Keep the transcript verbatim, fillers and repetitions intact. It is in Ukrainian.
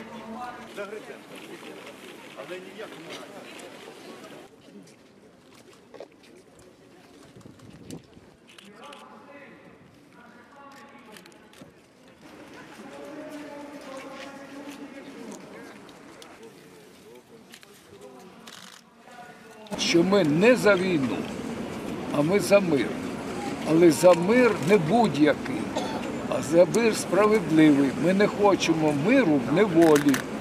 Але ніякому разі. Що ми не за війну, а ми за мир. Але за мир не будь-який, а за мир справедливий. Ми не хочемо миру в неволі.